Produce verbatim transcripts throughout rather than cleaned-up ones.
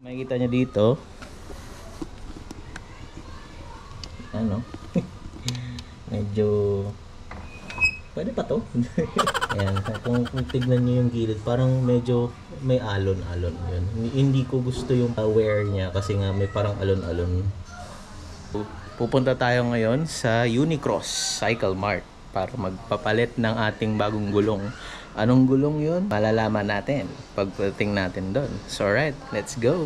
Makikita nyo dito, ano, medyo, pwede pa to? Ayan, kung, kung tignan nyo yung gilid, parang medyo may alon-alon yun. Hindi ko gusto yung wear niya kasi nga may parang alon-alon. Pupunta tayo ngayon sa Unicross Cycle Mart para magpapalit ng ating bagong gulong. Anong gulong yun? Malalaman natin pagdating natin doon. So alright, let's go!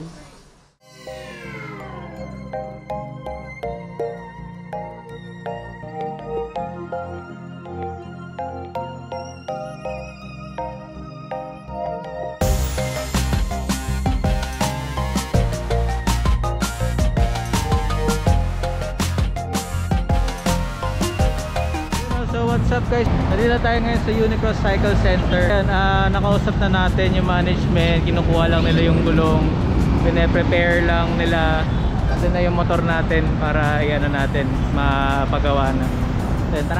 What's up guys? Nandito na tayo ngayon sa Unicross Cycle Center. Yan, uh, nakausap na natin yung management. Kinukuha lang nila yung gulong, pine-prepare lang nila. Kasi na yung motor natin para iano natin mapagawa na. So, tara.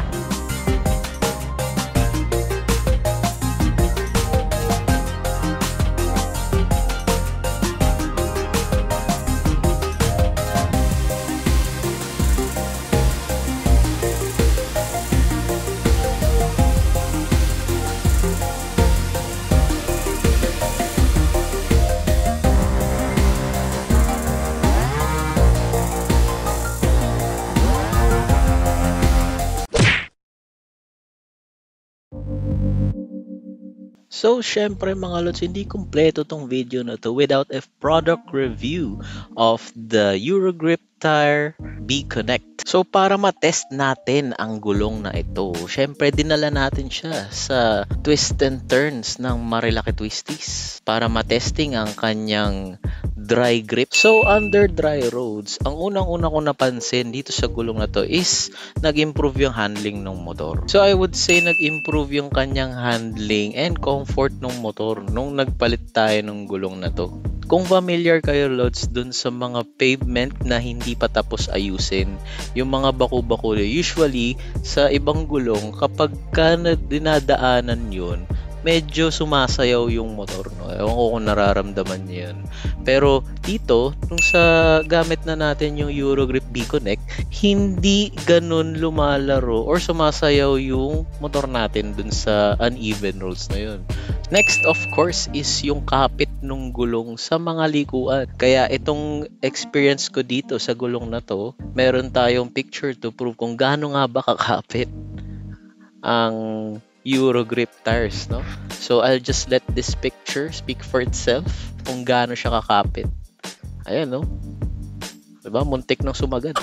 So, syempre mga lods, hindi kumpleto tong video na to without a product review of the Eurogrip Tire B-Connect. So, para matest natin ang gulong na ito, syempre dinala natin siya sa twist and turns ng Marilaki Twisties para matesting ang kanyang dry grip. So, under dry roads, ang unang-una ko napansin dito sa gulong na to is nag-improve yung handling ng motor. So, I would say nag-improve yung kanyang handling and comfort ng motor nung nagpalit tayo ng gulong na to. Kung familiar kayo lods dun sa mga pavement na hindi pa tapos ayusin, yung mga baku-baku, usually sa ibang gulong kapag ka na dinadaanan yun, medyo sumasayaw yung motor, no? Ewan ko kung nararamdaman niyo yun. Pero dito, nung sa gamit na natin yung Eurogrip B-Connect, hindi ganun lumalaro or sumasayaw yung motor natin dun sa uneven roads na yun. Next, of course, is yung kapit ng gulong sa mga likuan. Kaya itong experience ko dito sa gulong na to, meron tayong picture to prove kung gaano nga ba kakapit ang Eurogrip tires, no? So, I'll just let this picture speak for itself kung gaano siya kakapit. Ayan, no? Diba? Muntik nang sumagad.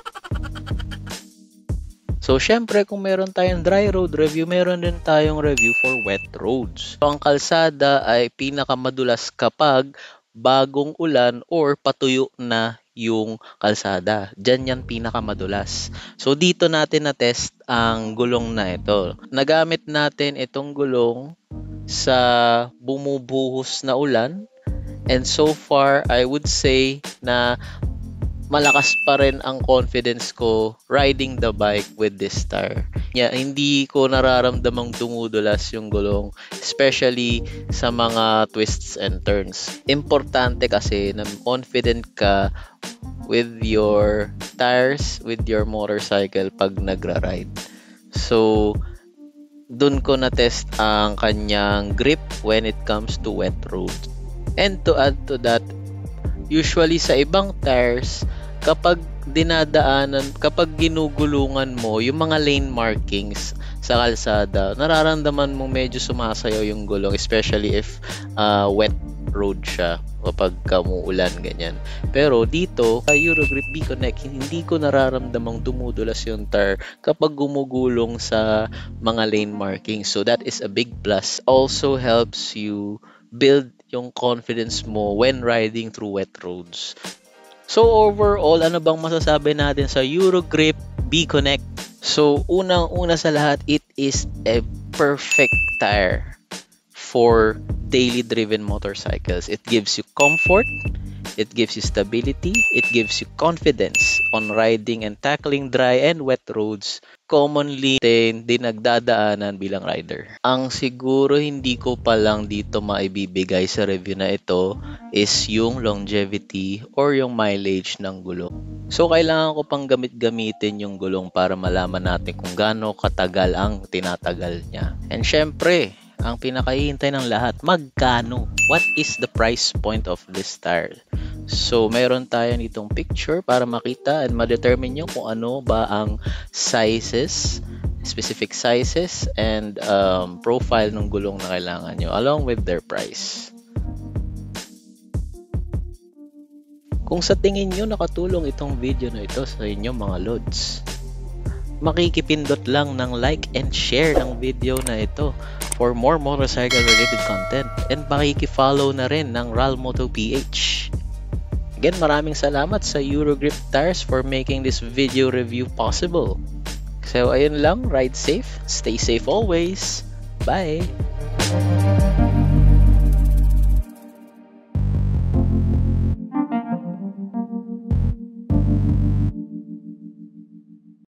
So, syempre, kung meron tayong dry road review, meron din tayong review for wet roads. So, ang kalsada ay pinakamadulas kapag bagong ulan or patuyo na yung kalsada. Diyan yan pinakamadulas. So, dito natin na-test ang gulong na ito. Nagamit natin itong gulong sa bumubuhos na ulan. And so far, I would say na malakas pa rin ang confidence ko riding the bike with this tire. Yeah, hindi ko nararamdamang dumudulas yung gulong, especially sa mga twists and turns. Importante kasi na confident ka with your tires, with your motorcycle pag nagra-ride. So, dun ko na-test ang kanyang grip when it comes to wet roads. And to add to that, usually sa ibang tires, kapag dinadaanan, kapag ginugulungan mo yung mga lane markings sa kalsada, nararamdaman mo medyo sumasayaw yung gulong, especially if uh, wet road siya kapag kamuulan, ganyan. Pero dito, sa Eurogrip B-Connect, hindi ko nararamdamang dumudulas yung tire kapag gumugulong sa mga lane markings. So that is a big plus. Also helps you build yung confidence mo when riding through wet roads. So overall, ano bang masasabi natin sa Eurogrip B-Connect? So unang-una sa lahat, it is a perfect tire for daily driven motorcycles. It gives you comfort, It gives you stability, it gives you confidence on riding and tackling dry and wet roads commonly din dinagdadaanan bilang rider. Ang siguro hindi ko pa lang dito maibibigay sa review na ito is yung longevity or yung mileage ng gulong. So kailangan ko pang gamit-gamitin yung gulong para malaman natin kung gaano katagal ang tinatagal niya. And syempre, ang pinakahihintay ng lahat, magkano? What is the price point of this tire? So, meron tayo nitong picture para makita and ma-determine nyo kung ano ba ang sizes, specific sizes, and um, profile ng gulong na kailangan nyo along with their price. Kung sa tingin nyo nakatulong itong video na ito sa inyo mga lods, makikipindot lang ng like and share ng video na ito for more motorcycle related content, and makiki-follow na rin ng Ralmoto P H. Again, maraming salamat sa Eurogrip Tires for making this video review possible. So ayun lang, ride safe, stay safe always. Bye!